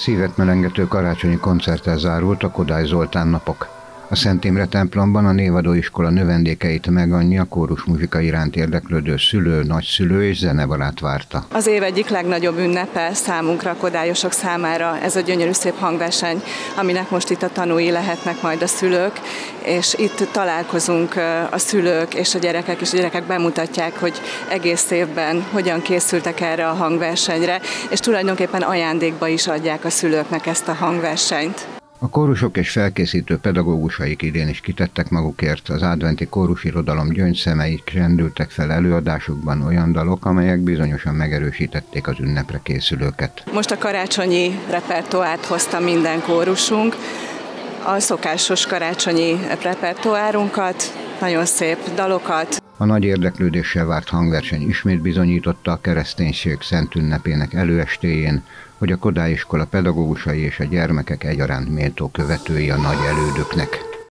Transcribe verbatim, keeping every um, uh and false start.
Szívet melengető karácsonyi koncerttel zárult a Kodály Zoltán napok. A Szent Imre templomban a névadóiskola növendékeit meg annyi a kórusmuzsika iránt érdeklődő szülő, nagyszülő és zenebarát várta. Az év egyik legnagyobb ünnepe számunkra, kodályosok számára ez a gyönyörű szép hangverseny, aminek most itt a tanúi lehetnek majd a szülők, és itt találkozunk a szülők és a gyerekek, és a gyerekek bemutatják, hogy egész évben hogyan készültek erre a hangversenyre, és tulajdonképpen ajándékba is adják a szülőknek ezt a hangversenyt. A kórusok és felkészítő pedagógusaik idén is kitettek magukért, az adventi kórusirodalom gyöngyszemeik rendültek fel előadásukban olyan dalok, amelyek bizonyosan megerősítették az ünnepre készülőket. Most a karácsonyi repertoárt hozta minden kórusunk, a szokásos karácsonyi repertoárunkat, nagyon szép dalokat. A nagy érdeklődéssel várt hangverseny ismét bizonyította a kereszténység szent ünnepének előestéjén, hogy a Kodály iskola pedagógusai és a gyermekek egyaránt méltó követői a nagy elődöknek.